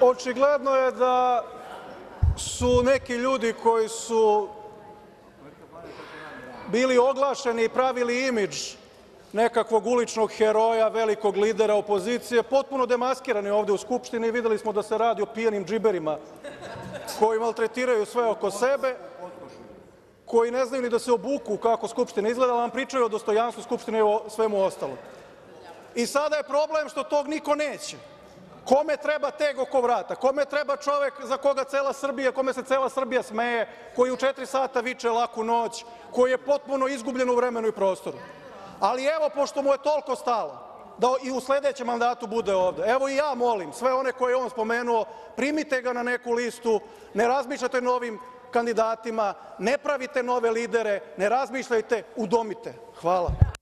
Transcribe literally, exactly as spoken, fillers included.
Očigledno je da su neki ljudi koji su bili oglašeni i pravili imidž nekakvog uličnog heroja, velikog lidera opozicije, potpuno demaskirani ovde u Skupštini. Videli smo da se radi o pijanim džiberima koji maltretiraju sve oko sebe, koji ne znaju ni da se obuku kako Skupština izgleda, ali nam pričaju o dostojanstvu Skupštine i o svemu ostalom. I sada je problem što tog niko neće. Kome treba teg oko vrata? Kome treba čovek za koga cela Srbija, kome se cela Srbija smeje, koji u četiri sata viče laku noć, koji je potpuno izgubljen u vremenu i prostoru? Ali evo, pošto mu je toliko stalo da i u sledećem mandatu bude ovde, evo i ja molim sve one koje je on spomenuo, primite ga na neku listu, ne razmišljate o novim kandidatima, ne pravite nove lidere, ne razmišljajte, udomite. Hvala.